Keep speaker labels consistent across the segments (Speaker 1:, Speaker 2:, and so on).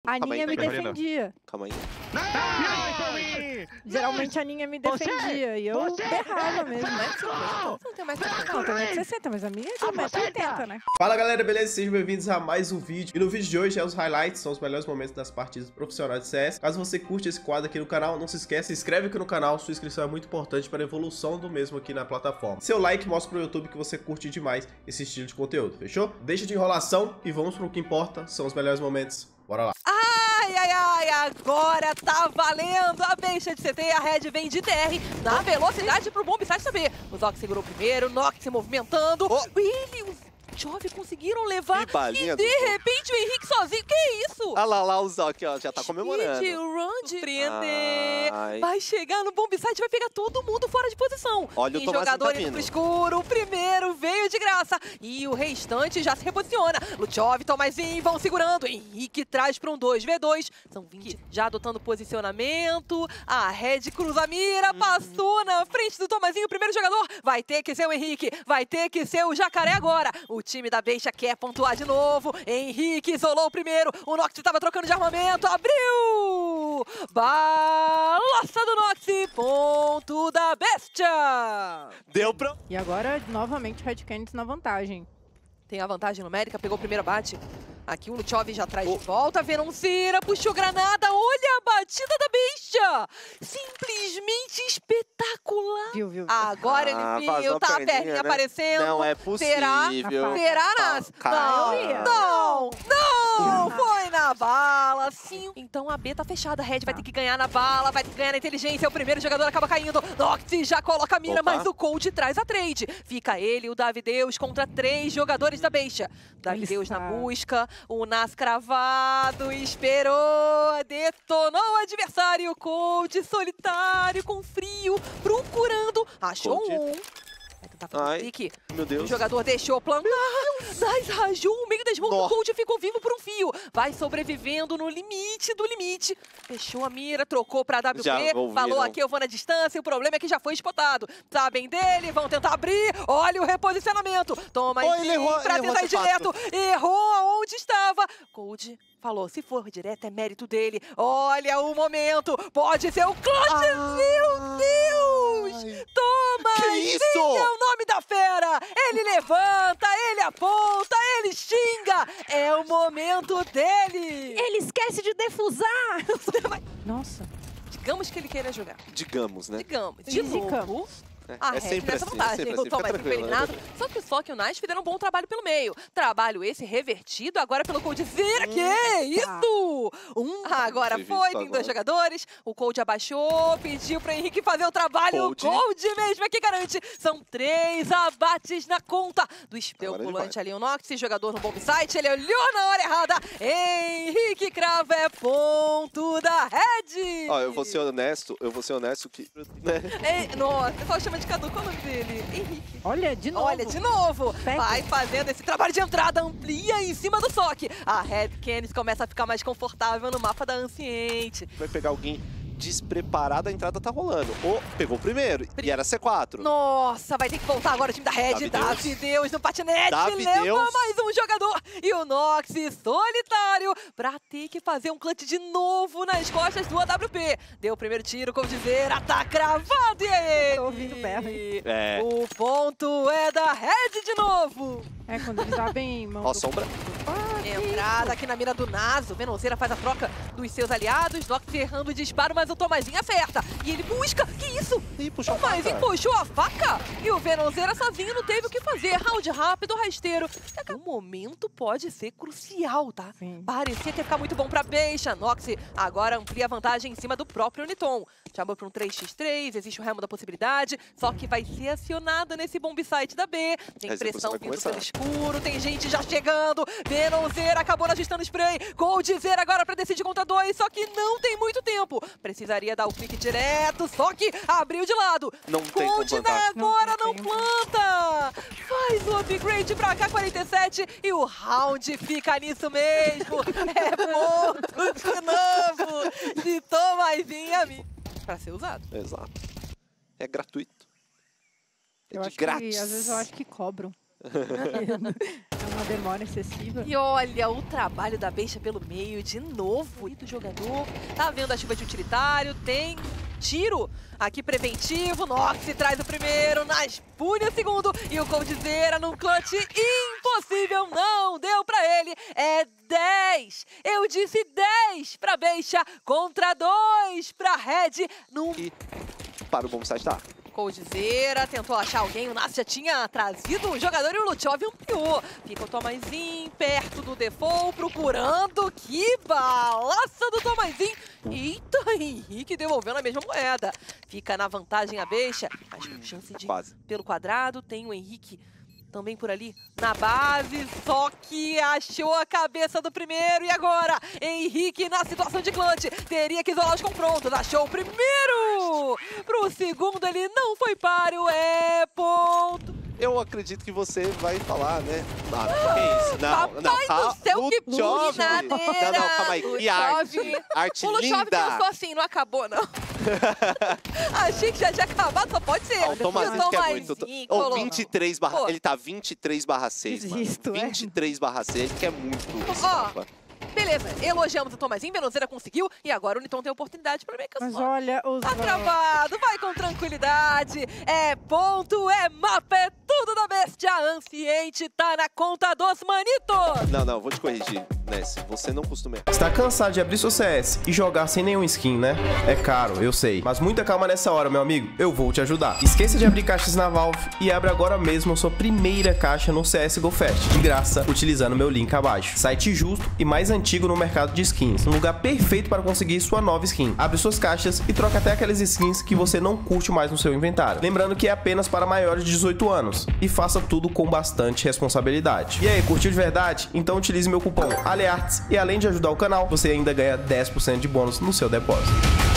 Speaker 1: A Ninha me
Speaker 2: Marina.
Speaker 1: defendia.
Speaker 3: Calma aí.
Speaker 1: Geralmente a Ninha me defendia e eu berrava mesmo.
Speaker 4: Não tem mais 50.
Speaker 1: Não, tem 1,60, mas a minha é de 1,80 m, né?
Speaker 5: Fala galera, beleza? Sejam bem-vindos a mais um vídeo. E no vídeo de hoje é os highlights, são os melhores momentos das partidas profissionais de CS. Caso você curte esse quadro aqui no canal, não se esqueça, se inscreve aqui no canal, sua inscrição é muito importante para a evolução do mesmo aqui na plataforma. Seu like mostra pro YouTube que você curte demais esse estilo de conteúdo, fechou? Deixa de enrolação e vamos pro que importa, são os melhores momentos. Bora lá.
Speaker 4: Ai, agora tá valendo! A Besta de CT e a Red vem de TR na velocidade pro Bombsite saber. O Zoc segurou primeiro, o Nox se movimentando. Ele e o Chove conseguiram levar e de repente o Henrique sozinho. Que isso?
Speaker 3: Ah lá o Zoc, ó, já tá comemorando.
Speaker 4: Speed run de prender. Vai chegar no Bombsite, vai pegar todo mundo fora de posição.
Speaker 3: Olha o Tomás
Speaker 4: jogador
Speaker 3: tá
Speaker 4: indo pro escuro, o primeiro veio de graça. E o restante já se reposiciona. Luchov, Tomazinho vão segurando. Henrique traz para um 2v2. São 20 já adotando posicionamento. A Red cruza a mira, passou na frente do Tomazinho. O primeiro jogador vai ter que ser o Henrique. Vai ter que ser o Jacaré agora. O time da Besta quer pontuar de novo. Henrique isolou o primeiro. O Nox estava trocando de armamento. Abriu! Balança do Nox. Ponto da Besta.
Speaker 3: Deu pra...
Speaker 1: E agora, novamente, Red Canids na vantagem.
Speaker 4: Tem a vantagem numérica, pegou o primeiro abate. Aqui o Luchov já traz de volta, Venonceira, puxou granada, olha a batida da Besta! Simplesmente espetacular!
Speaker 1: Viu.
Speaker 4: Agora ele viu, tá a perninha, né? Aparecendo.
Speaker 3: Não é possível.
Speaker 4: Será, Nas? Não! Foi na bala, sim. Então a B tá fechada, a Red vai ter que ganhar na bala, vai ter que ganhar na inteligência, o primeiro jogador acaba caindo. Noxy já coloca a mira, mas o Cold traz a trade. Fica ele e o Davideus contra 3 jogadores da Besta. Davideus na busca. O Nas cravado, esperou, detonou o adversário. Cold solitário, com frio, procurando. Achou um. Vai tentar fazer um pique.
Speaker 3: Meu Deus.
Speaker 4: O jogador deixou plantar. Nas rajou o meio da smoke. O Cold ficou vivo por um fio. Vai sobrevivendo no limite do limite. Fechou a mira, trocou pra WP. Falou aqui, eu vou na distância. O problema é que já foi spotado. Sabem dele, vão tentar abrir. Olha o reposicionamento. Toma pra tentar ir direto. Errou aonde estava. Cold falou, se for direto é mérito dele. Olha o momento. Pode ser o clutch. Meu Deus. Toma.
Speaker 3: Que isso?
Speaker 4: É o nome da fera. Ele levanta, ele aponta, ele xinga. É o momento dele.
Speaker 1: Ele esquece de defusar. Nossa.
Speaker 4: Digamos que ele queira jogar.
Speaker 3: Digamos, né?
Speaker 4: Digamos. De novo. A Red
Speaker 3: sempre
Speaker 4: nessa
Speaker 3: assim,
Speaker 4: vantagem. O Tomás foi eliminado. Só que o Sock e o Nice fizeram um bom trabalho pelo meio. Trabalho esse revertido agora pelo Coldzera. Que isso? Agora foi, tem 2 jogadores. O Cold abaixou, pediu pro Henrique fazer o trabalho. O Cold mesmo é que garante. São 3 abates na conta do especulante ali. O Nox, jogador no Bombsite, ele olhou na hora errada. Henrique crava, é ponto da Red.
Speaker 3: Ó, eu vou ser honesto que...
Speaker 4: Nossa, o pessoal chama de Cadu, qual é o nome dele? Henrique.
Speaker 1: Olha, de novo.
Speaker 4: Olha, de novo. Vai fazendo esse trabalho de entrada, amplia em cima do Sock. A Red Canids começa a ficar mais confortável no mapa da Anciente.
Speaker 3: Vai pegar alguém despreparado, a entrada tá rolando. Pegou o primeiro, e era C4.
Speaker 4: Nossa, vai ter que voltar agora o time da Red. Davideus no patinete, leva mais um jogador. E o Nox solitário pra ter que fazer um clutch de novo nas costas do AWP. Deu o primeiro tiro, Coldzera, tá cravado e é ele.
Speaker 1: Tô ouvindo berro.
Speaker 4: O ponto é da Red de novo.
Speaker 1: É, quando eles abrem mão.
Speaker 3: Ó, sombra.
Speaker 4: Entrada aqui na mira do Naso. Venonceira faz a troca dos seus aliados. Nox errando o disparo, mas o Tomazinho acerta. E ele busca. Que isso?
Speaker 3: Puxou
Speaker 4: Tomazinho puxou a faca. E o Venonceira sozinho não teve o que fazer. Round rápido, rasteiro. O momento pode ser crucial, tá?
Speaker 1: Sim.
Speaker 4: Parecia que ia ficar muito bom pra Besta. Nox agora amplia a vantagem em cima do próprio Uniton. Chamou para um 3x3, existe o remo da possibilidade. Só que vai ser acionado nesse Bombsite da B. Tem pressão vindo pelo escuro, tem gente já chegando. Venonceira acabou ajustando o spray. Coldzera agora para decidir contra 2, só que não tem muito tempo. Precisaria dar o clique direto, só que abriu de lado.
Speaker 3: Não tem como plantar.
Speaker 4: Agora não planta. Faz o upgrade para K47 e o round fica nisso mesmo. É ponto de novo de Tomazinho para ser usado.
Speaker 3: Exato. É gratuito.
Speaker 1: Eu acho que, às vezes eu acho que cobram. É uma uma demora excessiva.
Speaker 4: E olha o trabalho da Beixa pelo meio de novo. E do jogador, tá vendo a chuva de utilitário, tem tiro aqui preventivo. Nox traz o primeiro, Nas pune o segundo. E o Coldzera num clutch impossível, não deu pra ele. É 10, eu disse 10 pra Beixa contra 2 pra Red.
Speaker 3: E para o bombsite tá.
Speaker 4: Coldzera tentou achar alguém, o Nas já tinha trazido um jogador e o Luchov ampliou. Fica o Tomazinho perto do default, procurando. Que balaça do Tomazinho. Eita, Henrique devolvendo a mesma moeda. Fica na vantagem a Beixa, mas com chance de ir pelo quadrado. Tem o Henrique também por ali na base, só que achou a cabeça do primeiro. E agora, Henrique na situação de clutch, teria que isolar os confrontos. Achou o primeiro! Pro segundo ele não foi páreo, é ponto.
Speaker 3: Eu acredito que você vai falar, né? Que isso?
Speaker 4: Papai do céu, que brincadeira!
Speaker 3: Não, calma aí. Que arte
Speaker 4: o Luchov
Speaker 3: linda!
Speaker 4: pensou assim, não acabou, não. Achei que já tinha acabado, só pode ser.
Speaker 3: O Tomazinho que é muito... 23 barra... Ele tá 23/6, mano. 23/6, ele que é muito...
Speaker 4: Beleza, elogiamos o Tomazinho, Venozeira conseguiu, e agora o Niton tem oportunidade pra make
Speaker 1: Mas olha, os...
Speaker 4: Tá travado, vai com tranquilidade, é ponto, é mapa, é tudo da Bestia. Anciente tá na conta dos manitos.
Speaker 3: Não, vou te corrigir, Ness, você não costuma...
Speaker 5: Está cansado de abrir seu CS e jogar sem nenhum skin, né? É caro, eu sei, mas muita calma nessa hora, meu amigo, eu vou te ajudar. Esqueça de abrir caixas na Valve e abre agora mesmo a sua primeira caixa no CSGO Fest, de graça, utilizando meu link abaixo. Site justo e mais antigo no mercado de skins, um lugar perfeito para conseguir sua nova skin. Abre suas caixas e troca até aquelas skins que você não curte mais no seu inventário. Lembrando que é apenas para maiores de 18 anos. E faça tudo com bastante responsabilidade. E aí, curtiu de verdade? Então utilize meu cupom ALEARTS e além de ajudar o canal, você ainda ganha 10% de bônus no seu depósito.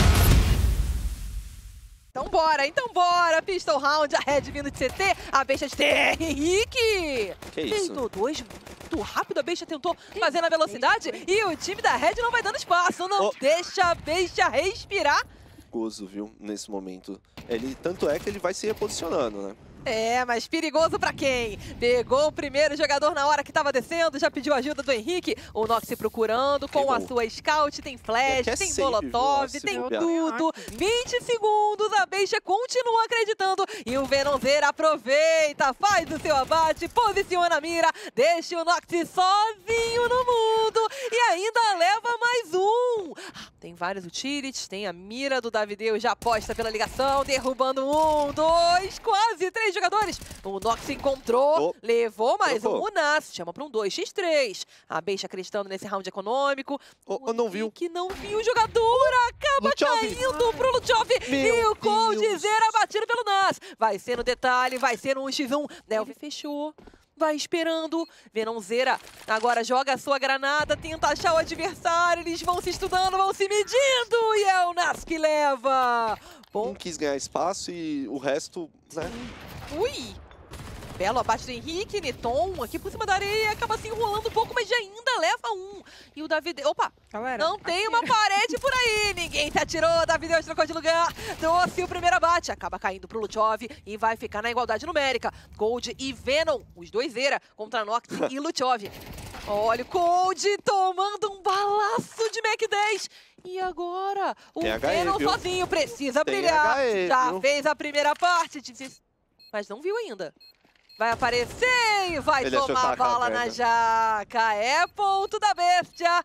Speaker 4: Então bora, Pistol Round, a Red vindo de CT, a Beixa de TR, Henrique!
Speaker 3: Que isso?
Speaker 4: Fez 2, muito rápido, a Beixa tentou fazer na velocidade e o time da Red não vai dando espaço, não deixa a Beixa respirar.
Speaker 3: Perigoso, viu, nesse momento. Tanto é que ele vai se reposicionando, né?
Speaker 4: É, mas perigoso pra quem? Pegou o primeiro jogador na hora que tava descendo, já pediu ajuda do Henrique. O Nox procurando com a sua scout, tem flash, tem molotov, tem tudo. 20 segundos, a Beixa continua acreditando. E o Venozeira aproveita, faz o seu abate, posiciona a mira, deixa o Nox sozinho no mundo e ainda leva mais um. Tem vários utilities, tem a mira do Davideu já posta pela ligação, derrubando 1, 2, quase 3 jogadores. O Nox encontrou, levou mais um. O Nas chama para um 2x3. A Beixa acreditando nesse round econômico.
Speaker 3: Não viu.
Speaker 4: Que não viu o jogador, acaba caindo pro Luchov. E o Coldzera batido pelo Nas. Vai ser no detalhe, vai ser no 1x1. Delve fechou. Vai esperando, Venozeira agora joga a sua granada, tenta achar o adversário, eles vão se estudando, vão se medindo, e é o Nas que leva.
Speaker 3: Um quis ganhar espaço e o resto, né?
Speaker 4: Ui! Belo abate do Henrique, Niton aqui por cima da areia, acaba se enrolando um pouco, mas já ainda leva um. E o David... Opa! Galera, não tem uma parede por aí, ninguém se atirou, David trocou de lugar, trouxe o primeiro abate, acaba caindo pro Luchov e vai ficar na igualdade numérica. Cold e Venom, os dois Zera contra Nox e Luchov. Olha o Cold tomando um balaço de Mac 10. E agora, o Venom sozinho precisa brilhar. Já fez a primeira parte, mas não viu ainda. Vai aparecer e vai tomar bala na jaca. É ponto da Bestia.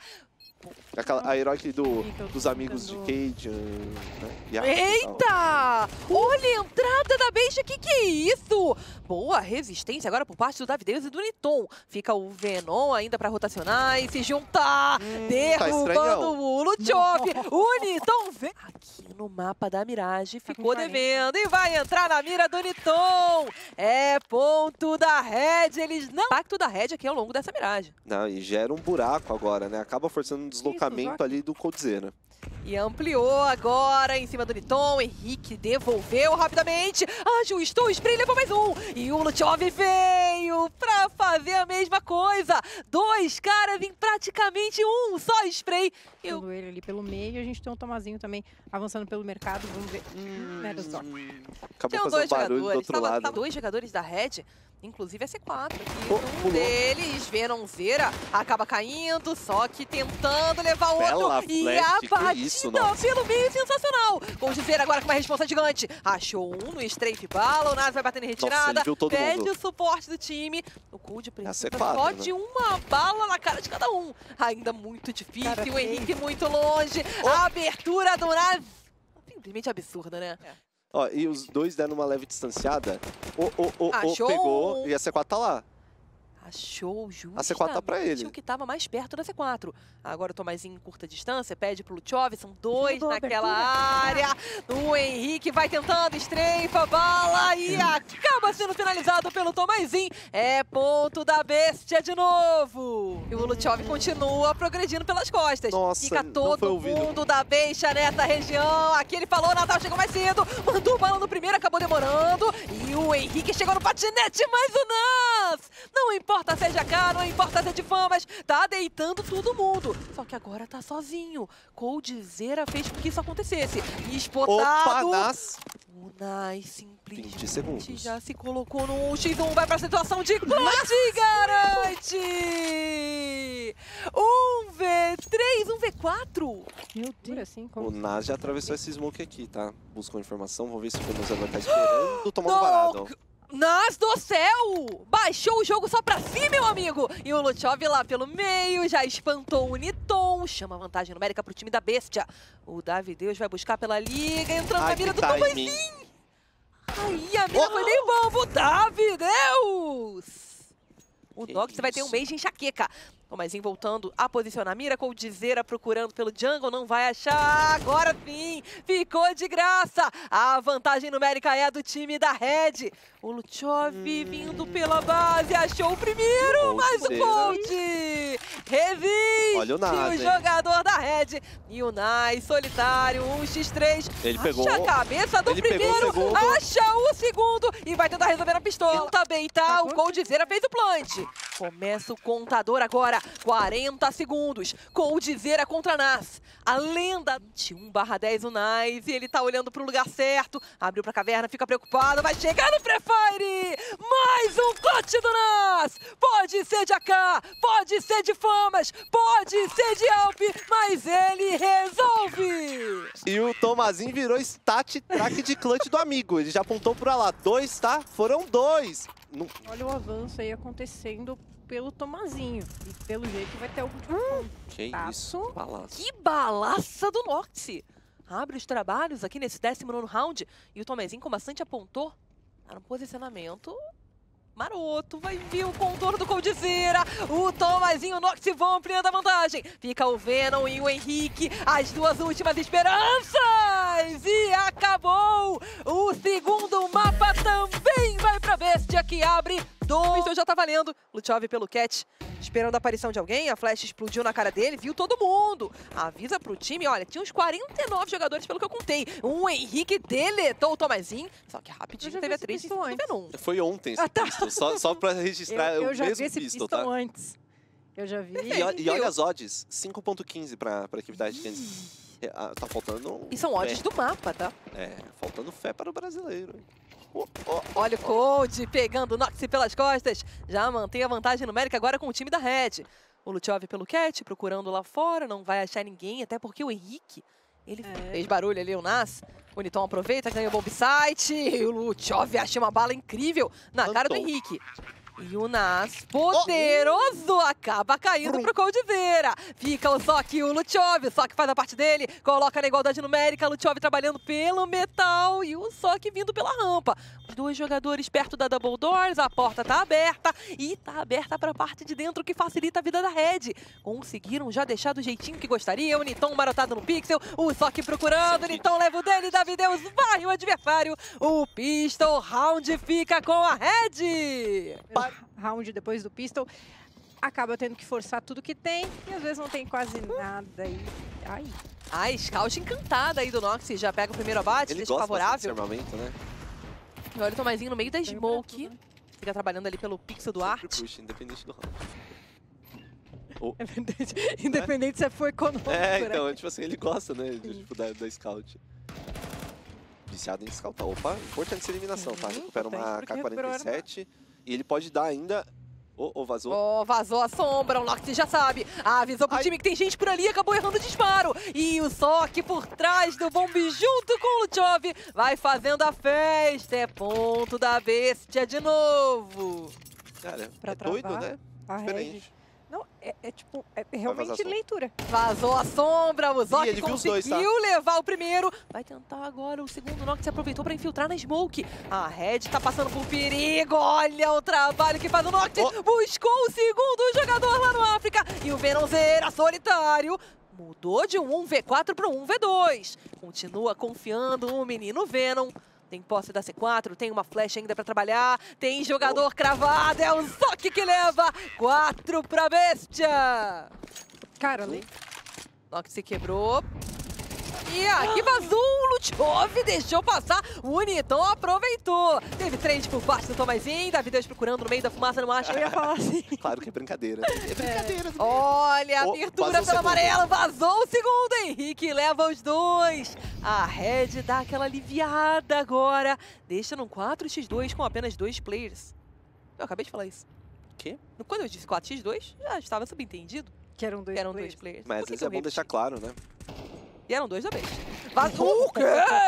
Speaker 3: A herói dos amigos de Cage, né?
Speaker 4: Eita! Olha a entrada da Beixa, que é isso? Boa resistência agora por parte do Davideu e do Niton. Fica o Venom ainda pra rotacionar e se juntar. Derrubando o Luchov. O Niton vem aqui no mapa da Mirage, ficou devendo e vai entrar na mira do Niton. É ponto da Red, eles não... Impacto da Red aqui ao longo dessa Mirage.
Speaker 3: Não, e gera um buraco agora, né? Acaba forçando um deslocamento ali do Coldzera.
Speaker 4: E ampliou agora em cima do Niton. Henrique devolveu rapidamente. Ajustou o spray, levou mais um. E o Luchov veio pra fazer a mesma coisa. 2 caras em praticamente um só spray.
Speaker 1: Ele ali pelo meio, e a gente tem um Tomazinho também avançando pelo mercado. Vamos ver. Era só.
Speaker 3: Acabou fazendo barulho do outro lado.
Speaker 4: Tava 2 jogadores da Red, inclusive a C4. Um deles, Venomzera, acaba caindo, só que tentando levar o outro. E a batida pelo meio sensacional. Coldzera agora com uma responsa gigante. Achou um no strafe bala, o Nas vai batendo em retirada. Pede o suporte do time. O Cold precisa só de uma bala na cara de cada um. Ainda muito difícil, o Henrique muito longe. A abertura do Nas simplesmente absurda, né?
Speaker 3: Ó, e os dois deram uma leve distanciada.
Speaker 4: Achou
Speaker 3: pegou e a C4 tá lá.
Speaker 4: Achou justamente
Speaker 3: a C4 tá pra ele.
Speaker 4: O que tava mais perto da C4. Agora o Tomazinho em curta distância, pede pro Luchov, são 2 naquela área. O Henrique vai tentando, estreifa, bala e acaba sendo finalizado pelo Tomazinho. É ponto da Bestia de novo. E o Luchov continua progredindo pelas costas.
Speaker 3: Nossa,
Speaker 4: fica todo mundo da Bestia nessa região. Aqui ele falou, Natal chegou mais cedo, mandou bala no primeiro, acabou demorando. E o Henrique chegou no patinete, mas o Nas não importa se é de AK, não importa se é de famas, tá deitando todo mundo. Só que agora tá sozinho. Coldzera fez com que isso acontecesse. Espotado.
Speaker 3: Opa, Nas.
Speaker 4: O Nas simplesmente
Speaker 3: 20 segundos.
Speaker 4: já se colocou no X1, vai pra situação de clutch e garante! 1v3, 1v4.
Speaker 1: Meu Deus, assim como...
Speaker 3: O Nas já atravessou esse smoke aqui, tá? Buscou informação, vamos ver se o Venomzera vai estar esperando, tomando varado.
Speaker 4: Nas do céu! Baixou o jogo só pra si, meu amigo! E o Luchov lá pelo meio, já espantou o Niton, chama vantagem numérica pro time da Bestia. O Davideus vai buscar pela liga, entrando na mira do Tomazinho. Aí a mira foi meio bombo, Davideus! O Nox vai ter um mês de enxaqueca. Tomazinho voltando a posicionar a mira, Coldzera procurando pelo jungle, não vai achar, agora sim, ficou de graça. A vantagem numérica é do time da Red. O Luchov vindo pela base, achou o primeiro, mas o Cold resiste, o jogador da Red. E o Nas, solitário, 1x3,
Speaker 3: ele
Speaker 4: acha a cabeça do primeiro, acha o segundo e vai tentar resolver a pistola. Também tá, o Coldzera fez o plant. Começa o contador agora. 40 segundos. Coldzera contra Nas. A lenda. 21/10 o Nas. E ele tá olhando pro lugar certo. Abriu pra caverna, fica preocupado. Vai chegar no Prefire. Mais um clutch do Nas. Pode ser de AK, pode ser de famas, pode ser de Alp, mas ele resolve.
Speaker 3: E o Tomazinho virou stat track de clutch do amigo. Ele já apontou pra lá. 2, tá? Foram 2.
Speaker 1: Olha o avanço aí acontecendo pelo Tomazinho. E pelo jeito vai ter o último ponto.
Speaker 3: Que isso? Balaça.
Speaker 4: Que balaça do Nox. Abre os trabalhos aqui nesse 19º round. E o Tomazinho, como bastante apontou, tá no posicionamento maroto. Vai vir o contorno do Coldzera. O Tomazinho e o Nox vão ampliando a vantagem. Fica o Venom e o Henrique. As duas últimas esperanças. E acabou. O segundo mapa também vai pra Bestia, que abre 2. Então já tá valendo. Luchov pelo Cat, esperando a aparição de alguém. A flash explodiu na cara dele, viu todo mundo. Avisa pro time, olha, tinha uns 49 jogadores pelo que eu contei. O Henrique deletou o Tomazinho. Só que rapidinho teve a 3 em cima do Venom.
Speaker 3: Foi ontem esse pistol, só pra registrar
Speaker 1: eu
Speaker 3: o
Speaker 1: já
Speaker 3: mesmo
Speaker 1: vi esse
Speaker 3: pistol,
Speaker 1: pistol
Speaker 3: tá?
Speaker 1: antes. Eu já vi.
Speaker 3: E olha as odds, 5.15 pra equipe da Red Canids. Tá faltando...
Speaker 4: E são odds do mapa, tá?
Speaker 3: É, faltando fé para o brasileiro.
Speaker 4: Olha o Cold pegando o Nox pelas costas. Já mantém a vantagem numérica agora com o time da Red. O Luchov pelo Cat, procurando lá fora. Não vai achar ninguém, até porque o Henrique, ele fez barulho ali, o Nas. O Niton aproveita, ganha o bomb site. E o Luchov acha uma bala incrível na cara do Henrique. E o Nas, poderoso, acaba caindo pro Coldzera. Fica o Sock e o Luchov. O Sock faz a parte dele, coloca na igualdade numérica. O Luchov trabalhando pelo metal e o Sock vindo pela rampa. Os dois jogadores perto da Double Doors, a porta tá aberta e tá aberta pra parte de dentro, que facilita a vida da Red. Conseguiram já deixar do jeitinho que gostaria. O Niton marotado no pixel, o Sock procurando, o Niton leva o dele, Davideus varre o adversário. O Pistol Round fica com a Red.
Speaker 1: Round depois do pistol, acaba tendo que forçar tudo que tem e às vezes não tem quase nada. E... ai.
Speaker 4: A Scout encantada aí do Nox, já pega o primeiro abate, deixa favorável.
Speaker 3: Armamento, né?
Speaker 4: E olha o Tomazinho no meio da smoke, fica trabalhando ali pelo pixel do Art.
Speaker 3: Push, independente do round.
Speaker 1: É verdade. Independente se for econômico.
Speaker 3: Então, tipo assim, ele gosta, né, tipo, da scout. Viciado em scoutar. Opa, importante essa eliminação, tá? Recupera uma K-47 e ele pode dar ainda... vazou.
Speaker 4: Vazou a sombra, o Nox já sabe. Avisou pro time que tem gente por ali, acabou errando o disparo. E o Sock por trás do bombe junto com o Luchov vai fazendo a festa. É ponto da bestia de novo.
Speaker 3: Cara, é doido, né? Diferente.
Speaker 1: Não, tipo, realmente leitura.
Speaker 4: Vazou a sombra, o Zoc conseguiu
Speaker 3: tá?
Speaker 4: levar o primeiro. Vai tentar agora o segundo. O Nox se aproveitou para infiltrar na Smoke. A Red tá passando por perigo. Olha o trabalho que faz o Nox. Buscou o segundo jogador lá no África. E o Venonzeira solitário mudou de um 1v4 para um 1v2. Continua confiando o menino Venom. Tem posse da C4, tem uma flash ainda pra trabalhar, tem jogador cravado, é o Zoc que leva 4 pra bestia.
Speaker 1: Cara, ali.
Speaker 4: Nox se quebrou. E aqui vazou o Luchov, deixou passar, o Niton aproveitou. Teve trade por parte do Tomazinho, Davideus procurando no meio da fumaça, não acha?
Speaker 1: Eu ia falar assim.
Speaker 3: Claro que é brincadeira. É brincadeira.
Speaker 4: Olha, a abertura pelo amarelo, vazou o segundo, Henrique leva os dois. A Red dá aquela aliviada agora, deixa num 4x2 com apenas 2 players. Eu acabei de falar isso.
Speaker 3: Quê?
Speaker 4: Quando eu disse 4x2, já estava subentendido.
Speaker 1: Que eram dois
Speaker 4: players.
Speaker 3: Mas às vezes é bom deixar claro, né?
Speaker 4: E eram 2 da vez. Vazou o quê?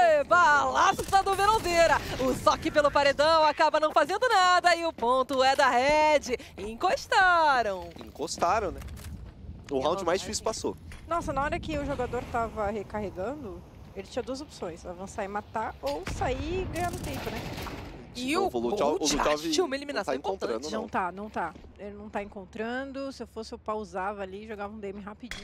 Speaker 4: Balaço do Venonzeira. O Sock pelo paredão acaba não fazendo nada e o ponto é da Red. Encostaram.
Speaker 3: Encostaram, né? O round mais difícil passou.
Speaker 1: Nossa, na hora que o jogador tava recarregando, ele tinha duas opções. Avançar e matar ou sair ganhando tempo, né?
Speaker 4: E o Luchov tinha uma eliminação importante.
Speaker 1: Não tá. Ele não tá encontrando. Se eu fosse, eu pausava ali e jogava um DM rapidinho.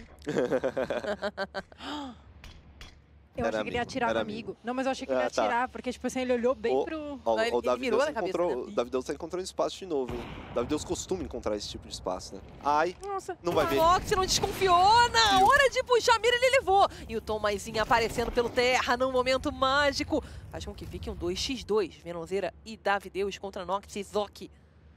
Speaker 1: Eu achei que ele ia atirar no amigo. Não, mas eu achei que ele ia atirar, porque tipo assim, ele olhou bem pro...
Speaker 3: O Davideus
Speaker 4: encontrou,
Speaker 3: o Davideus tá encontrando espaço de novo, hein? O Davideus costuma encontrar esse tipo de espaço, né? Ai,
Speaker 1: nossa,
Speaker 3: não vai ver.
Speaker 4: O Nox não desconfiou, na hora de puxar a mira ele levou. E o Tomazinho aparecendo pelo terra num momento mágico. Faz com que fique um 2x2, Venonzeira e Davideus contra Nox e Zoc.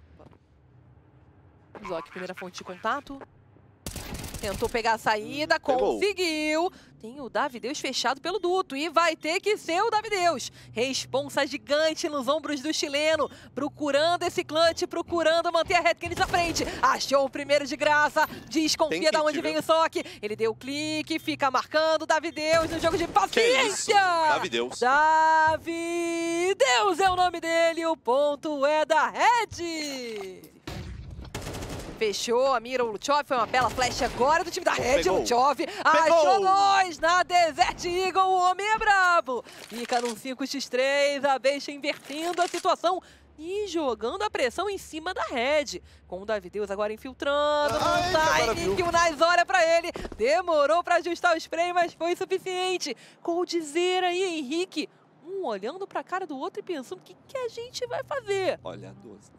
Speaker 4: Zoc, primeira fonte de contato. Tentou pegar a saída, conseguiu. Tem o Davideus fechado pelo duto e vai ter que ser o Davideus. Responsa gigante nos ombros do chileno, procurando esse clutch, procurando manter a Red Canids à frente. Achou o primeiro de graça, desconfia de onde vem o Sock. Ele deu o clique, fica marcando o Davideus no jogo de paciência.
Speaker 3: Davideus.
Speaker 4: Davideus é o nome dele, o ponto é da Red. Fechou a mira, o Luchov, foi uma bela flash agora do time da Red, o Luchov achou dois na Desert Eagle, o homem é brabo. Fica num 5x3, a Bestia invertendo a situação e jogando a pressão em cima da Red. Com o Davideus agora infiltrando, no time que o Nice olha pra ele. Demorou pra ajustar o spray, mas foi suficiente. Coldzera e Henrique, um olhando pra cara do outro e pensando o que a gente vai fazer.
Speaker 3: Olha, 12.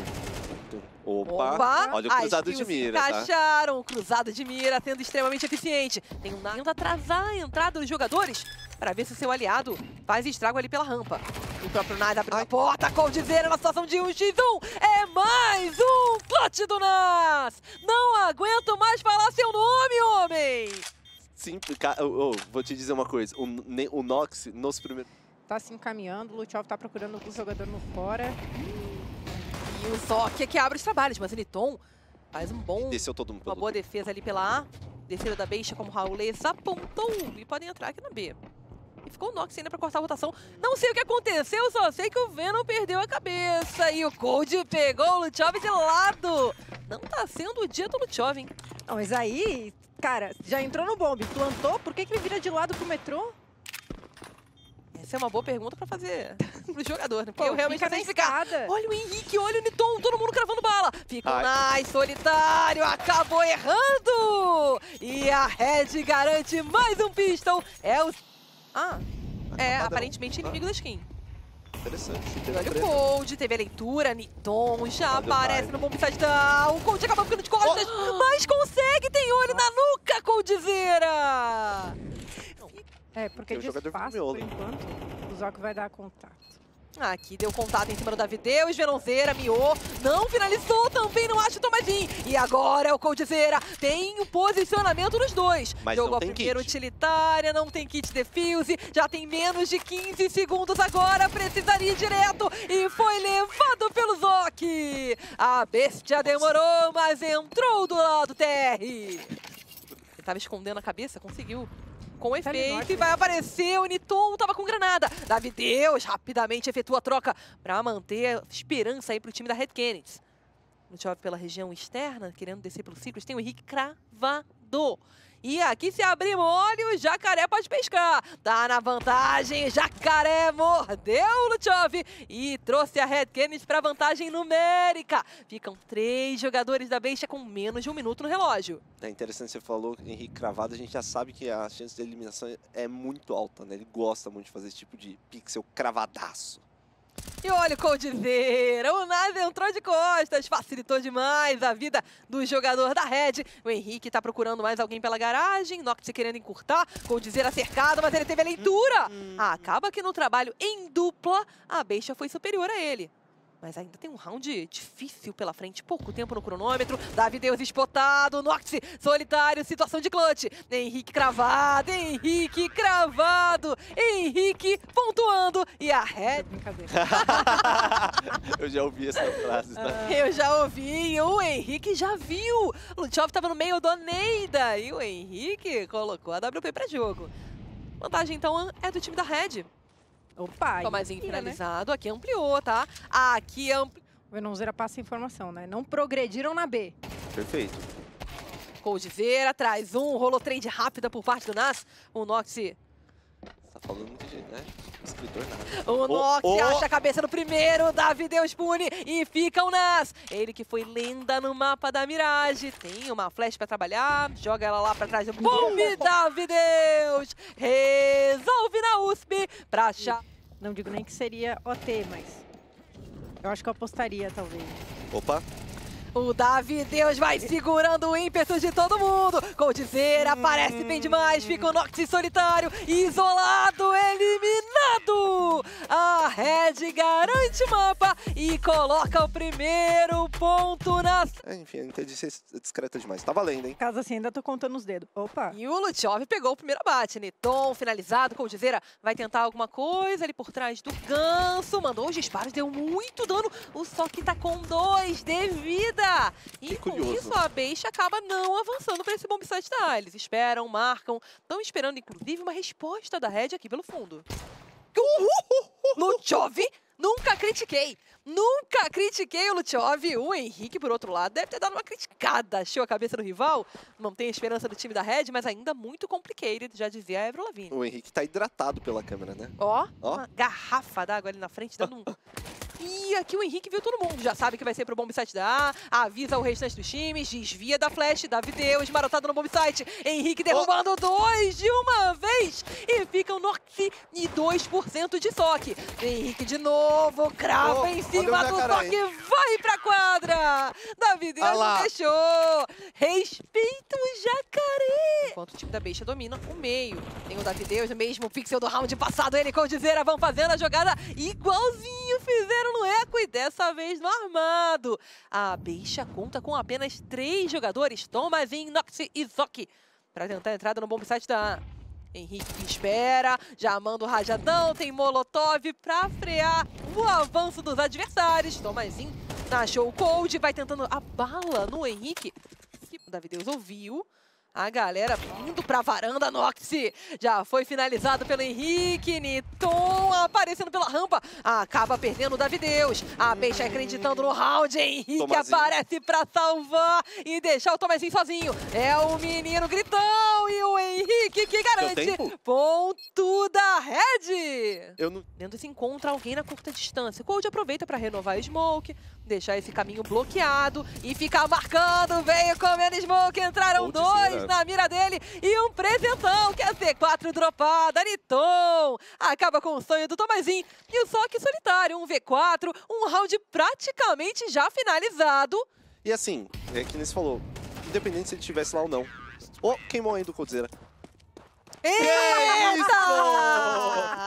Speaker 3: Opa, olha o cruzado de mira,
Speaker 4: encaixaram o cruzado de mira, sendo extremamente eficiente. Tem um tenta atrasar a entrada dos jogadores para ver se o seu aliado faz estrago ali pela rampa. O próprio Nice abriu a porta, Coldzera na situação de 1x1. É mais um clutch do Nas. Não aguento mais falar seu nome, homem.
Speaker 3: Sim, vou te dizer uma coisa. O Nox, nos primeiros...
Speaker 1: Tá se encaminhando, o Luchov tá procurando o jogador no fora.
Speaker 4: E o Zoc é que abre os trabalhos, mas o Niton faz
Speaker 3: desceu todo mundo
Speaker 4: uma boa defesa ali pela A. Defesa da Beisha, como o Raulês apontou. E podem entrar aqui na B. E ficou o Nox ainda pra cortar a rotação. Não sei o que aconteceu, só sei que o Venom perdeu a cabeça. E o Cold pegou o Luchov de lado. Não tá sendo o dia do Luchov, hein?
Speaker 1: Não, mas aí, cara, já entrou no bombe, plantou, por que ele vira de lado pro metrô?
Speaker 4: Essa é uma boa pergunta pra fazer pro jogador, né? Porque eu realmente não sei ficar.
Speaker 1: Escada.
Speaker 4: Olha o Henrique, olha o Niton, todo mundo cravando bala. Fica o Nice, solitário, acabou errando. E a Red garante mais um pistol. É o... aparentemente inimigo da skin.
Speaker 3: Interessante.
Speaker 4: Olha o Cold, teve a leitura, Niton já aparece no bomb side down. O Cold acaba ficando de costas, mas consegue, tem olho na nuca, Coldzera.
Speaker 1: Porque de espaço, por enquanto, o Zoc vai dar contato.
Speaker 4: Aqui deu contato em cima do Davideus, Venonzeira, miou, não finalizou, também não acha o Tomazinho. E agora é o Coldzera, tem o posicionamento dos dois.
Speaker 3: Mas
Speaker 4: jogou
Speaker 3: não
Speaker 4: a
Speaker 3: tem
Speaker 4: primeira
Speaker 3: kit.
Speaker 4: utilitária, não tem kit defuse, já tem menos de 15 segundos agora, precisaria ir direto e foi levado pelo Zoc. A bestia demorou, mas entrou do lado TR. Ele tava escondendo a cabeça, conseguiu. Com efeito, e vai aparecer o Niton, tava com granada. Davideus rapidamente efetua a troca pra manter a esperança aí pro time da Red Canids. Luchov pela região externa, querendo descer pelo Secret, tem o Henrique cravado. E aqui se abrir mole, o Jacaré pode pescar. Tá na vantagem, Jacaré mordeu o Luchov e trouxe a Red Canids pra vantagem numérica. Ficam 3 jogadores da Bestia com menos de 1 minuto no relógio.
Speaker 3: É interessante, você falou Henrique cravado, a gente já sabe que a chance de eliminação é muito alta, né? Ele gosta muito de fazer esse tipo de pixel cravadaço.
Speaker 4: E olha o Coldzera, o Naz entrou de costas, facilitou demais a vida do jogador da Red. O Henrique tá procurando mais alguém pela garagem, Nox querendo encurtar, Coldzera cercado, mas ele teve a leitura. Acaba que no trabalho em dupla, a Bestia foi superior a ele. Mas ainda tem um round difícil pela frente, pouco tempo no cronômetro. Davideus espotado, Nox solitário, situação de clutch. Henrique cravado, Henrique pontuando. E a Red...
Speaker 1: Brincadeira.
Speaker 3: Eu já ouvi essa frase, tá?
Speaker 4: Eu já ouvi, o Henrique já viu. O Luchov tava no meio do Neida e o Henrique colocou a WP pra jogo. Vantagem então é do time da Red.
Speaker 1: Opa,
Speaker 4: Tomazinho
Speaker 1: né?
Speaker 4: finalizado, aqui ampliou, tá? Aqui ampliou.
Speaker 1: O Venonzeira passa a informação, né? Não progrediram na B.
Speaker 3: Perfeito.
Speaker 4: Coldzera traz um, rolou trade rápida por parte do Nas. O Nox...
Speaker 3: Tá falando muito de, né? Escritor nada.
Speaker 4: O Nox acha a cabeça do primeiro, Davideus pune e fica o Nas. Ele que foi lenda no mapa da Mirage. Tem uma flash pra trabalhar, joga ela lá pra trás. Bum, Davideus! Resolve na USP pra achar.
Speaker 1: Não digo nem que seria OT, mas eu acho que eu apostaria, talvez.
Speaker 3: Opa.
Speaker 4: O Davideus vai segurando o ímpeto de todo mundo. Coldzera aparece bem demais. Fica o Nox solitário, isolado, eliminado. A Red garante o mapa e coloca o primeiro ponto na...
Speaker 3: Enfim, eu entendi ser discreta demais. Tá valendo, hein?
Speaker 1: Caso assim, ainda tô contando os dedos. Opa.
Speaker 4: E o Luchov pegou o primeiro abate. Neton finalizado. Coldzera vai tentar alguma coisa ali por trás do ganso. Mandou os disparos, deu muito dano. O Sock tá com 2 de vida. E com isso a Bestia acaba não avançando para esse bomb site da. Eles esperam, marcam, estão esperando inclusive uma resposta da Red aqui pelo fundo. Luchov, nunca critiquei o Luchov. O Henrique, por outro lado, deve ter dado uma criticada. Achou a cabeça do rival, não tem esperança do time da Red, mas ainda muito complicated, já dizia a Avril Lavigne.
Speaker 3: O Henrique tá hidratado pela câmera, né?
Speaker 4: Ó, uma garrafa d'água ali na frente, dando um... E aqui o Henrique viu todo mundo, já sabe que vai ser pro bomb site da A, avisa o restante dos times, desvia da flash, Davideus, marotado no bomb site, Henrique derrubando 2 de uma vez e fica o Nox e 2% de Sock. Enrique de novo, crava em cima do Sock, vai pra quadra! Davideus não deixou, respeita o Jacaré! Enquanto o time da Bestia domina o meio, tem o Davideus, o mesmo pixel do round passado, ele e Coldzera vão fazendo a jogada igualzinho fizeram no Eco e dessa vez no armado. A Bestia conta com apenas 3 jogadores, Tomazinho, Nox e Zoc, para tentar a entrada no bomb site da A. Henrique espera, já manda o rajadão, tem Molotov para frear o avanço dos adversários. Tomazinho achou o Cold, vai tentando a bala no Henrique. O Davideus ouviu. A galera indo pra varanda, Nox já foi finalizado pelo Henrique, Niton aparecendo pela rampa, acaba perdendo o Davideus, a Bestia acreditando no round, Henrique Tomazinho aparece pra salvar e deixar o Tomazinho sozinho, é o menino gritão e o Henrique que garante ponto da Red. Dentro se encontra alguém na curta distância, Cold aproveita pra renovar o Smoke, deixar esse caminho bloqueado e ficar marcando, veio comendo Smoke, entraram 2 na mira dele e um presentão, que é a C4 dropada, Niton acaba com o sonho do Tomazinho e o Sock solitário, um V4, um round praticamente já finalizado.
Speaker 3: E assim, é que nem você falou, independente se ele estivesse lá ou não. Queimou ainda o Coldzera.
Speaker 4: Eita!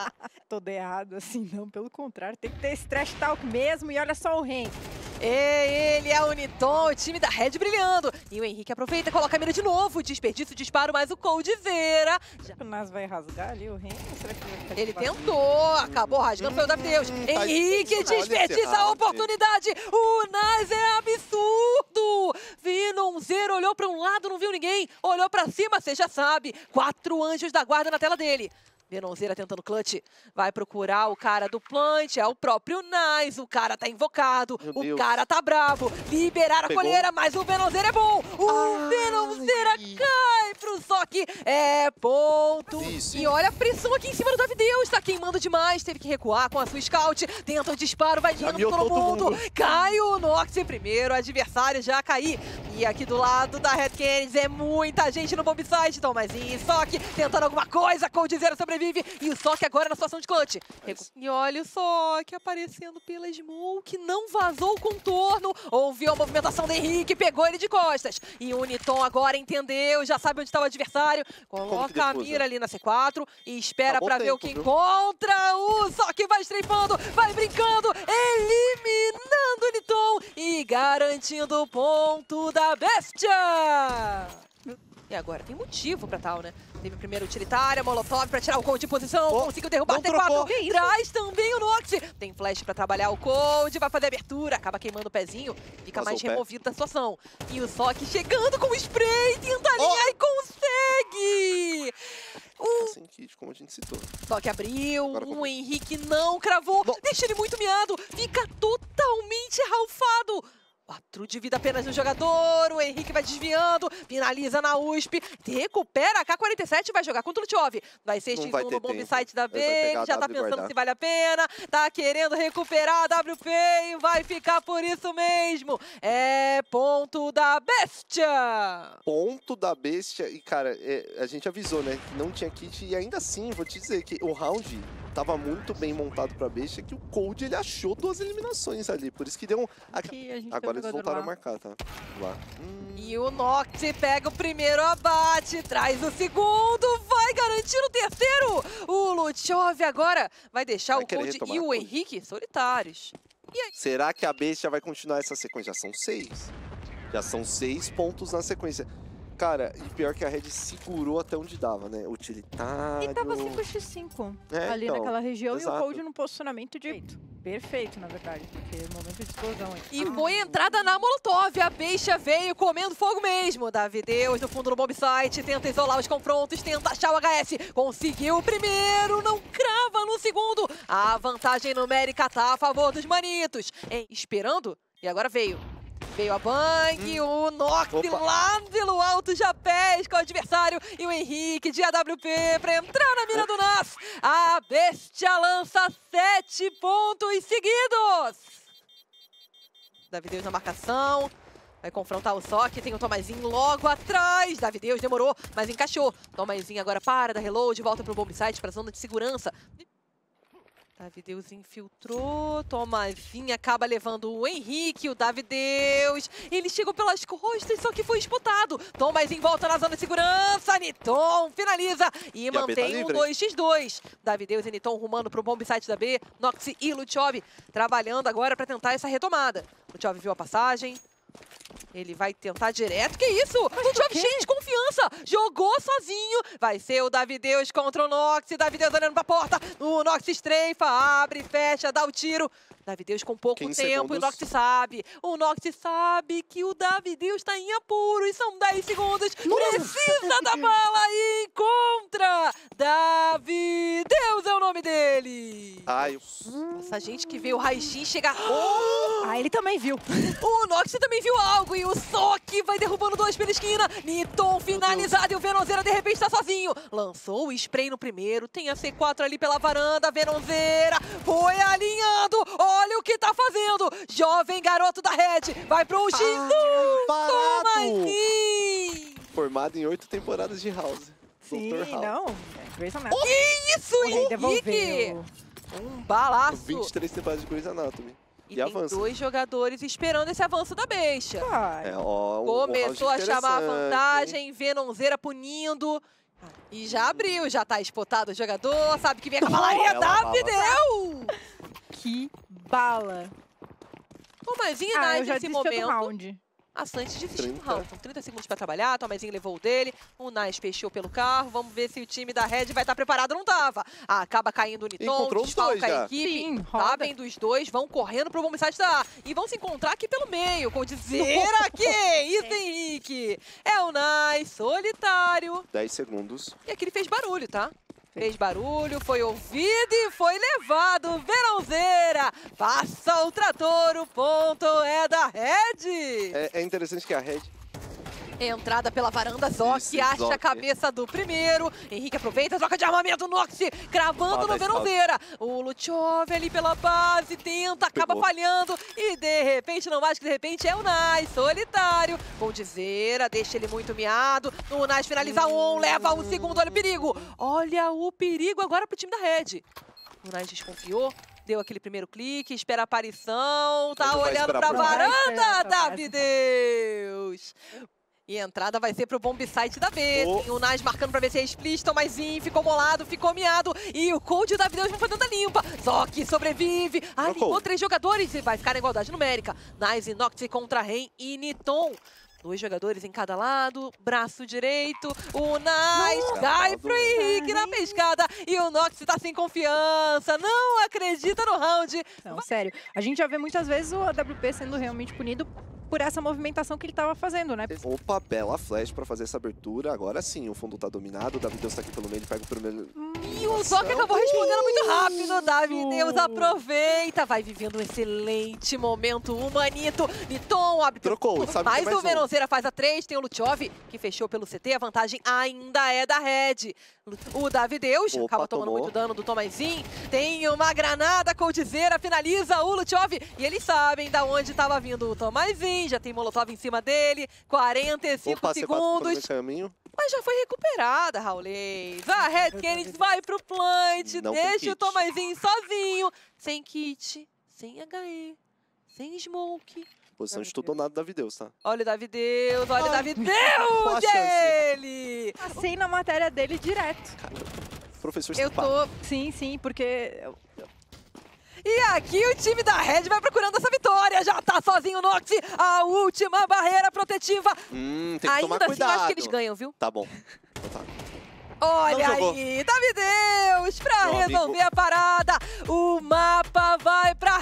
Speaker 1: todo errado assim, não. Pelo contrário, tem que ter esse trash talk mesmo. E olha só o Ren.
Speaker 4: Ele é o Uniton, o time da Red brilhando. E o Henrique aproveita e coloca a mira de novo. Desperdiça o disparo, mas o Coldzera.
Speaker 1: O Nas vai rasgar ali o Ren? Será que vai ficar
Speaker 4: Ele tentou, acabou rasgando, foi o Davideus. Henrique desperdiça a oportunidade. O Nas é absurdo. Venonzera olhou para um lado, não viu ninguém. Olhou para cima, você já sabe. 4 anjos da guarda na tela dele. Venonzera tentando clutch, vai procurar o cara do plant, é o próprio Nice, o cara tá invocado, o cara tá bravo, liberaram a colheira, mas o Venonzera é bom, o Venonzera cai pro Sock, é ponto, e olha a pressão aqui em cima do Davideus, tá queimando demais, teve que recuar com a sua scout, tenta o disparo, vai vindo todo mundo, cai o Nox primeiro, o adversário já cair, e aqui do lado da Red Canids é muita gente no bomb site, então mais Sock tentando alguma coisa, Coldzera sobrevive, e o Sock agora na situação de clutch. E olha o Sock aparecendo pela smoke, não vazou o contorno, ouviu a movimentação do Henrique, pegou ele de costas. E o Uniton agora entendeu, já sabe onde está o adversário, coloca a mira ali na C4 e espera pra ver o que encontra. O Sock vai strafando, vai brincando, eliminando o Uniton e garantindo o ponto da bestia. E agora tem motivo pra tal, né? Teve o primeiro utilitária, Molotov pra tirar o Cold de posição, conseguiu derrubar T4, traz também o Nox. Tem flash pra trabalhar o Cold, vai fazer abertura, acaba queimando o pezinho, fica mais removido da situação. E o Sock chegando com o spray, tenta alinhar e consegue!
Speaker 3: Sem kit, como a gente citou.
Speaker 4: Sock abriu, o Henrique não cravou, deixa ele muito miado, fica totalmente ralfado. 4 de vida apenas no jogador, o Henrique vai desviando, finaliza na USP, recupera a K-47 e vai jogar contra o Luchov. Vai ser X1 no bomb site da B, ele já tá pensando se vale a pena, tá querendo recuperar a WP e vai ficar por isso mesmo. É ponto da bestia!
Speaker 3: Ponto da bestia, e cara, a gente avisou, né, que não tinha kit, e ainda assim, vou te dizer que o round tava muito bem montado pra bestia, que o Cold, ele achou 2 eliminações ali, por isso que deu um... Agora eles voltaram a marcar, tá? Lá.
Speaker 4: E o Nox pega o primeiro abate, traz o segundo, vai garantir o terceiro! O Luchov agora vai deixar o Cold e o Henrique solitários. E aí?
Speaker 3: Será que a bestia vai continuar essa sequência? Já são 6. Já são 6 pontos na sequência. Cara, e pior que a Red segurou até onde dava, né? Utilitário...
Speaker 1: E tava 5x5 ali então, naquela região, exato. E o Cold no posicionamento direito. Perfeito, na verdade, porque é momento de explosão aqui.
Speaker 4: E foi entrada na Molotov, a bestia veio comendo fogo mesmo. Davideus no fundo do bomb site, tenta isolar os confrontos, tenta achar o HS. Conseguiu o primeiro, não crava no segundo. A vantagem numérica tá a favor dos manitos. Esperando, e agora veio. Veio a Bang, o Nox lá pelo alto já pesca o adversário e o Henrique de AWP pra entrar na mira do Nas. A bestia lança 7 pontos seguidos. Davideus na marcação, vai confrontar o Sock, tem o Tomazinho logo atrás. Davideus demorou, mas encaixou. Tomazinho agora para, dá reload, volta pro bomb site, pra zona de segurança. Davideus infiltrou, Tomazinho acaba levando o Henrique, o Davideus. Ele chegou pelas costas, só que foi disputado. Tomazinho volta na zona de segurança, Niton finaliza e mantém um 2x2. Davideus e Niton rumando pro bomb site da B. Nox e Luchov trabalhando agora para tentar essa retomada. Luchov viu a passagem. Ele vai tentar direto, que isso? Luchov cheio de confiança, jogou sozinho. Vai ser o Davideus contra o Nox, Davideus olhando pra porta. O Nox estreifa, abre, fecha, dá o tiro. Davideus com pouco tempo, e o Nox sabe que o Davideus tá em apuros, são 10 segundos, precisa da bala e encontra! Davideus é o nome dele! Essa gente que vê o raio-x chegar...
Speaker 1: ele também viu.
Speaker 4: O Nox também viu algo e o Sock vai derrubando 2 pela esquina. Niton finalizado e o Venonzera de repente tá sozinho. Lançou o spray no primeiro, tem a C4 ali pela varanda, Venonzera foi alinhando. Olha o que tá fazendo. Jovem garoto da Red, vai pro X1. Toma aqui.
Speaker 3: Formado em 8 temporadas de House.
Speaker 1: Sim, não. Grey's Anatomy.
Speaker 4: Que isso, Henrique? Um balaço.
Speaker 3: 23 temporadas de Grey's Anatomy.
Speaker 4: E tem avança. 2 jogadores esperando esse avanço da bestia.
Speaker 1: Ai.
Speaker 4: Começou a chamar a vantagem, Venonzera punindo. E já abriu, já tá espotado o jogador, sabe que vem a cavalaria, Davideu!
Speaker 1: Que bala.
Speaker 4: Tomazinho e Nice nesse momento.
Speaker 1: Round.
Speaker 4: A Santos desistiu do round. São 30 segundos pra trabalhar, Tomazinho levou o dele, o Nice fechou pelo carro, vamos ver se o time da Red vai estar preparado. Não tava. Acaba caindo o Niton, desfalca a equipe.
Speaker 1: Sim,
Speaker 4: sabem dos dois, vão correndo pro bombsite da A. E vão se encontrar aqui pelo meio, com Coldzera aqui. Isso, Henrique. É o Nice, solitário.
Speaker 3: 10 segundos.
Speaker 4: E aqui ele fez barulho, tá? Fez barulho, foi ouvido e foi levado. Verãozeira passa o trator, o ponto é da Red.
Speaker 3: É interessante que a Red...
Speaker 4: Entrada pela varanda, Zoc acha
Speaker 3: Zoc.
Speaker 4: a cabeça do primeiro. Henrique aproveita, troca de armamento, Nox cravando no Verãozeira. O Luchov ali pela base, tenta, acaba falhando. E de repente, não mais que de repente, é o Nice, solitário. Coldzera, deixa ele muito miado. O Nice finaliza um, leva o segundo, olha o perigo. Olha o perigo agora pro time da Red. O Nice desconfiou. Deu aquele primeiro clique, espera a aparição. Tá olhando pra varanda, Davideus. E a entrada vai ser pro bombsite da B. Tem o Nice marcando pra ver se é explícito, mas ficou bolado, ficou miado. E o Cold e o Davideus vão fazendo a limpa. Só que sobrevive. Limpou 3 jogadores e vai ficar na igualdade numérica. Nice e Nox contra Ren e Niton. 2 jogadores em cada lado, braço direito, o Nice cai pro Henrique na pescada e o Nox tá sem confiança, não acredita no round.
Speaker 1: Não, sério, a gente já vê muitas vezes o AWP sendo realmente punido por essa movimentação que ele tava fazendo, né?
Speaker 3: Opa, bela flash pra fazer essa abertura. Agora sim, o fundo tá dominado. O Davideus tá aqui pelo meio, ele pega o primeiro...
Speaker 4: E o Zoc acabou respondendo muito rápido. O Davideus aproveita. Vai vivendo um excelente momento. O Manito, Niton abre...
Speaker 3: Trocou, sabe
Speaker 4: mais
Speaker 3: que mais
Speaker 4: o Verãozeira faz a 3. Tem o Luchov, que fechou pelo CT. A vantagem ainda é da Red. O Davideus acaba tomando muito dano do Tomazinho. Tem uma granada, Coldzera finaliza o Luchov. E eles sabem da onde estava vindo o Tomazinho. Já tem Molotov em cima dele. 45 segundos. Mas já foi recuperada, Raulês. A Red Canids vai pro plant. Deixa o Tomazinho sozinho. Sem kit, sem HE, sem smoke.
Speaker 3: Posição de tudo ou nada do Davideus, tá?
Speaker 4: Olha o Davideus, olha o Davideus dele!
Speaker 1: Passei na matéria dele direto.
Speaker 3: Cara, professor
Speaker 1: Sim, porque...
Speaker 4: E aqui o time da Red vai procurando essa vitória. Já tá sozinho o Nox. A última barreira protetiva.
Speaker 3: Tem que tomar cuidado.
Speaker 4: Ainda assim, eu acho que eles ganham, viu?
Speaker 3: Tá bom. Então tá.
Speaker 4: Olha aí, Davideus pra resolver a parada. O mapa vai pra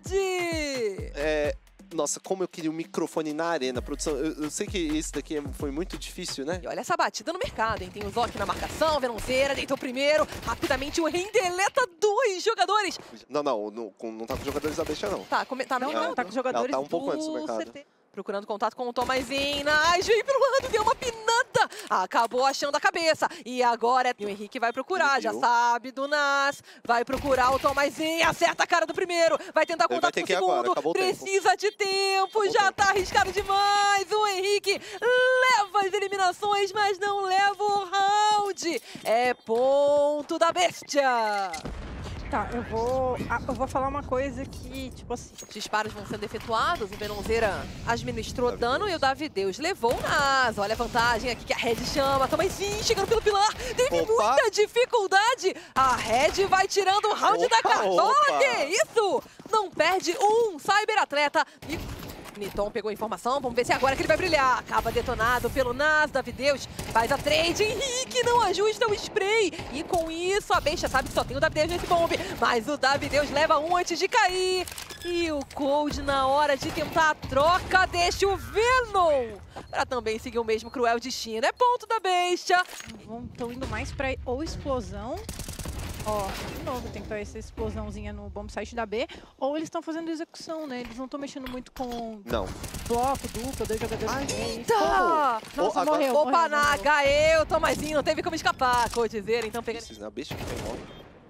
Speaker 4: Red.
Speaker 3: Nossa, como eu queria um microfone na arena, produção. Eu sei que esse daqui foi muito difícil, né?
Speaker 4: E olha essa batida no mercado, hein? Tem o Zoc na marcação, Verãozeira, deitou primeiro. Rapidamente o Ren deleta 2 jogadores.
Speaker 3: Não tá com os jogadores da Besta, não.
Speaker 4: Tá com os jogadores
Speaker 3: tá um pouco antes do mercado.
Speaker 4: Procurando contato com o Tomazinho. Nice, veio pelo lado, deu uma pinada. Acabou achando a cabeça. E agora o Henrique vai procurar, já sabe do Nas. Vai procurar o Tomazinho, acerta a cara do primeiro. Vai tentar contato com o segundo. Precisa de tempo, já tá arriscado demais. O Henrique leva as eliminações, mas não leva o round. É ponto da Bestia.
Speaker 1: Tá, eu vou falar uma coisa que, tipo assim...
Speaker 4: Os disparos vão sendo efetuados, o Verãozeira administrou dano e o Davideus levou o Nas. Olha a vantagem aqui que a Red chama. Tomazinho chegando pelo pilar, teve muita dificuldade. A Red vai tirando o round da cartola, que isso? Não perde um cyberatleta. E Niton pegou a informação, vamos ver se é agora que ele vai brilhar. Acaba detonado pelo Nas, Davideus faz a trade, Henrique não ajusta o spray. E com isso a Besta sabe que só tem o Davideus nesse bombe, mas o Davideus leva um antes de cair. E o Cold na hora de tentar a troca deixa o Venom pra também seguir o mesmo cruel destino. É ponto da Besta.
Speaker 1: Estão indo mais pra ou explosão. Ó, de novo, tem que ter essa explosãozinha no bombsite da B. Ou eles estão fazendo execução, né? Eles não estão mexendo muito com bloco, dupla, 2 jogadores.
Speaker 4: Eita!
Speaker 1: Nossa, morreu.
Speaker 4: Opa, na HE, o Tomazinho não teve como escapar. Coldzera, então pegando...
Speaker 3: Na Besta que tem logo.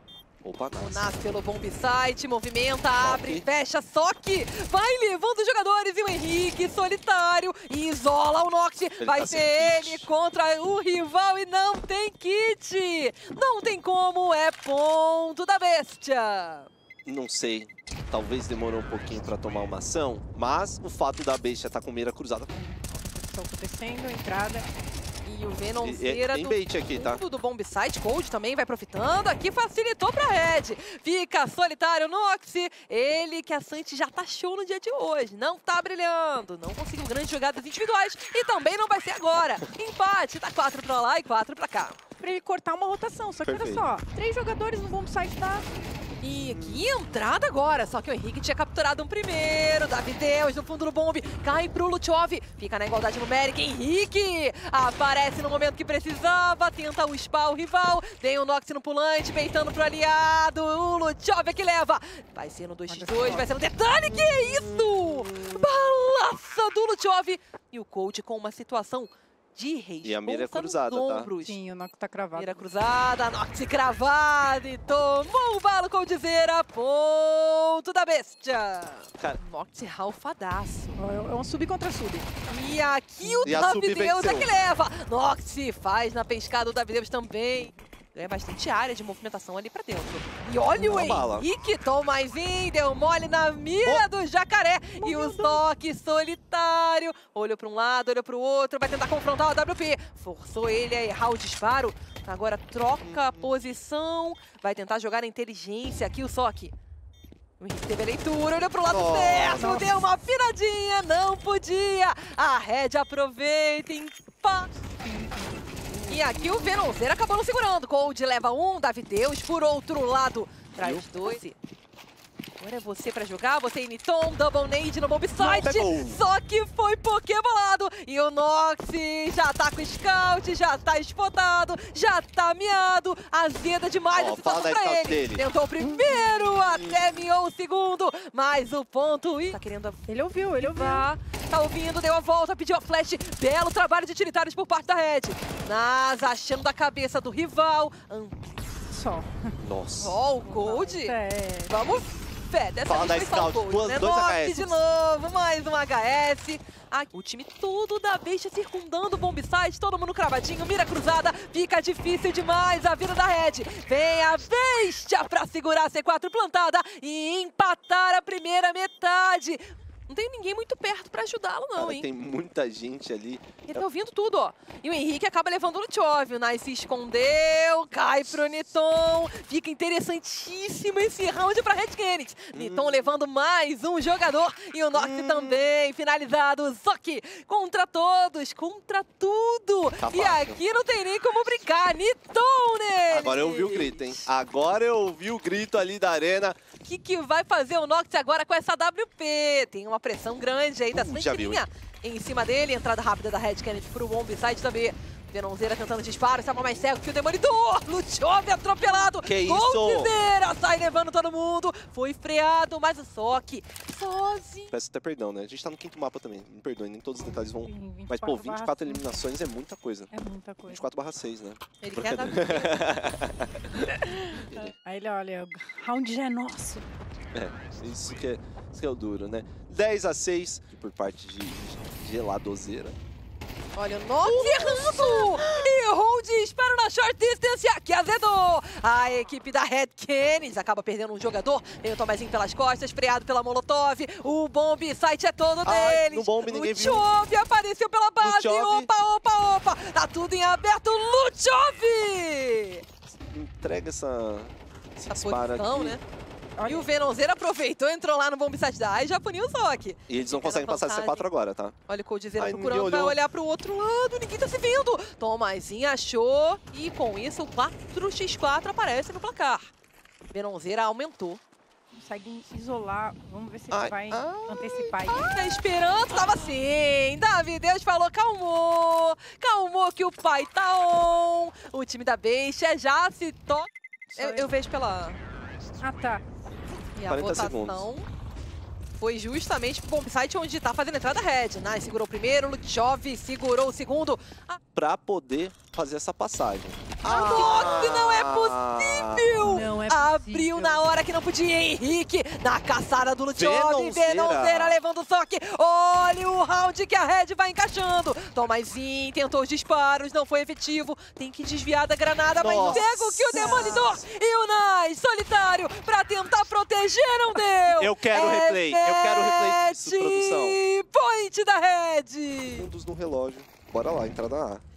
Speaker 3: Opa,
Speaker 4: o Nas pelo bombsite, movimenta, abre, fecha, só que vai levando os jogadores e o Henrique solitário isola o Nox. Vai ser ele contra o rival e não tem kit. Não tem como, é ponto da Bestia.
Speaker 3: Não sei, talvez demorou um pouquinho pra tomar uma ação, mas o fato da Besta estar com mira cruzada.
Speaker 1: Estão acontecendo, entrada.
Speaker 4: E o Venonzeira
Speaker 3: tem bait aqui, tá?
Speaker 4: do bomb site. Cold também vai profitando. Aqui facilitou pra Red. Fica solitário Noxi. Ele que a Santi já tá show no dia de hoje. Não tá brilhando. Não conseguiu grandes jogadas individuais. E também não vai ser agora. Empate. Tá 4 pra lá e 4 pra cá.
Speaker 1: Pra ele cortar uma rotação. Só que olha só, 3 jogadores no bomb site tá...
Speaker 4: E que entrada agora, só que o Henrique tinha capturado um primeiro. Davideus no fundo do bombe, cai pro Luchov, fica na igualdade numérica. Henrique aparece no momento que precisava, tenta o spa, o rival. Tem o Nox no pulante, peitando pro aliado. O Luchov é que leva. Vai ser no 2x2, vai ser no detalhe, que é isso? Balaça do Luchov. E o Coach com uma situação de responsa.
Speaker 3: E a mira é cruzada, tá?
Speaker 1: Sim, o Nox tá cravado.
Speaker 4: Mira cruzada, Nox cravada e tomou o balo com dizeira, ponto da bestia.
Speaker 3: Cara,
Speaker 4: Nox ralfadaço.
Speaker 1: É um sub contra sub.
Speaker 4: E aqui o Davideus é que leva. Nox faz na pescada, o Davideus também. Ganha bastante área de movimentação ali pra dentro. E olha o Henrique, Tomazinho, deu mole na mira do jacaré. E o Zoc solitário. Olhou pra um lado, olhou pro outro, vai tentar confrontar o AWP. Forçou ele a errar o disparo. Agora troca a posição. Vai tentar jogar a inteligência aqui o Zoc. O Henrique teve a leitura, olhou pro lado certo, deu uma afinadinha, não podia. A Red aproveita, empate. E aqui o Venonzeira acabou não segurando. Cold leva um, Davideus por outro lado. Traz 2. Agora é você pra jogar, você e Niton, double nade no bomb site. Só que foi pokébolado. E o Nox já tá com scout, já tá spotado, já tá miado. Azeda demais a situação pra ele. Tentou o primeiro, até miou o segundo. Mas o ponto e... Tá querendo...
Speaker 1: Ele ouviu.
Speaker 4: Tá ouvindo, deu a volta, pediu a flash. Belo trabalho de utilitários por parte da Red. Nas achando da cabeça do rival.
Speaker 1: Só.
Speaker 3: Nossa.
Speaker 4: Ó, o Cold. Vamos... Dessa vez foi só o Cold, né?
Speaker 3: Dois
Speaker 4: Nox
Speaker 3: HS.
Speaker 4: de novo, mais um HS. Aqui, o time todo da Bestia circundando o bomb site, todo mundo cravadinho, mira cruzada, fica difícil demais a vida da Red. Vem a Bestia pra segurar a C4 plantada e empatar a primeira metade. Não tem ninguém muito perto pra ajudá-lo não,
Speaker 3: Cara,
Speaker 4: hein?
Speaker 3: tem muita gente ali.
Speaker 4: Ele tá ouvindo tudo, ó. E o Henrique acaba levando o Luchov. O Nice se escondeu, cai pro Niton. Fica interessantíssimo esse round pra Red Kennedy. Niton levando mais um jogador. E o Nox também, finalizado. Zoc contra todos, contra tudo.
Speaker 3: Tá
Speaker 4: e aqui não tem nem como brincar. Niton nele.
Speaker 3: Agora eu ouvi o grito, hein? Agora eu ouvi o grito ali da arena.
Speaker 4: O que vai fazer o Nox agora com essa WP? Tem uma pressão grande aí da Santinha em cima dele. Entrada rápida da Red Kennedy pro bomb site também. Venonzeira tentando disparo, estava mais cego que o Demolidor. Luchov atropelado.
Speaker 3: Que isso?
Speaker 4: Goldziera sai levando todo mundo. Foi freado, mas o Zoc sozinho.
Speaker 3: Peço até perdão, né? A gente tá no 5º mapa também. Me perdoem, nem todos os detalhes vão... Mas, pô, 24 eliminações é muita coisa.
Speaker 1: É muita coisa.
Speaker 3: 24/6, né?
Speaker 4: Ele quer dar...
Speaker 1: Aí ele olha, o round já é nosso.
Speaker 3: Isso que é o duro, né? 10/6 por parte de Geladozeira.
Speaker 4: Olha o Nox errando! Errou o disparo na short distance, aqui azedou! A equipe da Red Kennedy acaba perdendo um jogador. Tem o Tomazinho pelas costas, freado pela Molotov. O bomb site é todo deles.
Speaker 3: No bomb ninguém viu.
Speaker 4: Luchov apareceu pela base.
Speaker 3: Luchov.
Speaker 4: Opa! Tá tudo em aberto. Luchov!
Speaker 3: Entrega essa disparo
Speaker 4: posição,
Speaker 3: aqui.
Speaker 4: né? E o Venonzeira aproveitou, entrou lá no bomb site da A e já puniu o Zoc.
Speaker 3: E eles não conseguem passar essa C4 agora, tá?
Speaker 4: Olha o Coldzera procurando, vai olhar pro outro lado, ninguém tá se vendo. Tomazinho achou e com isso o 4x4 aparece no placar. Venonzeira aumentou.
Speaker 1: Consegue isolar, vamos ver se ele vai antecipar aí.
Speaker 4: Tá esperando, tava assim. Davideus falou, calmou que o pai tá on. O time da Bestia já se toca. Eu vejo pela...
Speaker 1: Ah, tá.
Speaker 4: E a votação foi justamente pro bomb site onde tá fazendo a entrada Red. Nice segurou o primeiro, Luchov segurou o segundo.
Speaker 3: Pra poder fazer essa passagem.
Speaker 4: Nossa, não é possível!
Speaker 1: Não é possível.
Speaker 4: Abriu na hora que não podia. Henrique na caçada do Luchov. Venonzeira levando o Zoc. Olha o round que a Red vai encaixando. Tomazinho tentou os disparos, não foi efetivo. Tem que desviar da granada, mas cego que o Demolidor. E o Nice solitário pra tentar proteger, não deu.
Speaker 3: Eu quero replay. Eu quero replay disso, produção.
Speaker 4: Point da Red.
Speaker 3: Fundos no relógio. Bora lá, entrada A.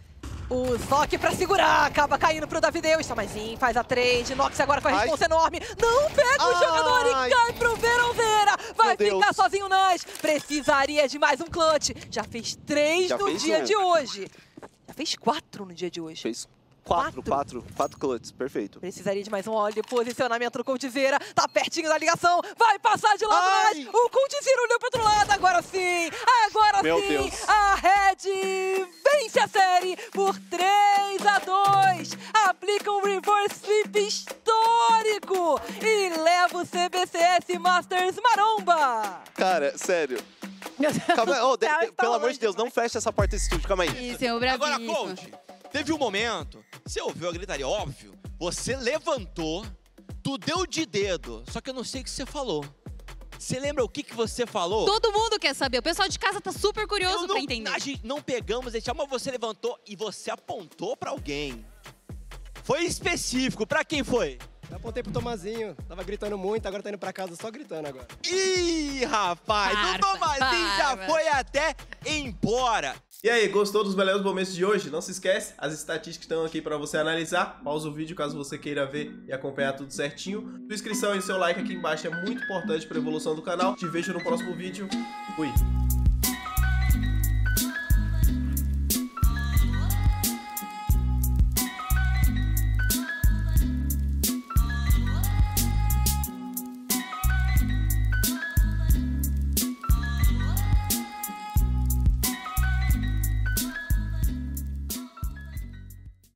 Speaker 4: O Sock pra segurar, acaba caindo pro Davideus. Tomazinho faz a trade, Nox agora com a responsa enorme. Não pega o jogador e cai pro Veronzeira. Vai ficar sozinho o Nas. Precisaria de mais um clutch. Já fez 3 no dia de hoje. Já fez 4 no dia de hoje.
Speaker 3: Fez 4 clutches, perfeito.
Speaker 4: Precisaria de mais um óleo de posicionamento do Coldzera. Tá pertinho da ligação. Vai passar de lado mais. O Coldzera olhou pro outro lado. Agora sim. Agora
Speaker 3: Meu
Speaker 4: sim.
Speaker 3: Deus.
Speaker 4: A Red vence a série por 3-2. Aplica um reverse sweep histórico. E leva o CBCS Masters maromba.
Speaker 3: Cara, sério. Calma aí. Pelo amor de Deus, não fecha essa porta desse estúdio. Calma aí.
Speaker 2: Isso, é o bravíssimo.
Speaker 6: Agora, Cold, teve um momento, você ouviu a gritaria, óbvio, você levantou, tu deu de dedo, só que eu não sei o que você falou. Você lembra o que você falou?
Speaker 2: Todo mundo quer saber, o pessoal de casa tá super curioso pra entender.
Speaker 6: A gente não pegamos, mas você levantou e você apontou pra alguém. Foi específico, pra quem foi?
Speaker 7: Eu apontei pro Tomazinho, tava gritando muito, agora tá indo pra casa só gritando agora.
Speaker 6: Ih, rapaz, o Tomazinho já foi até embora.
Speaker 5: E aí, gostou dos melhores momentos de hoje? Não se esquece, as estatísticas estão aqui para você analisar. Pausa o vídeo caso você queira ver e acompanhar tudo certinho. Sua inscrição e seu like aqui embaixo é muito importante para a evolução do canal. Te vejo no próximo vídeo. Fui!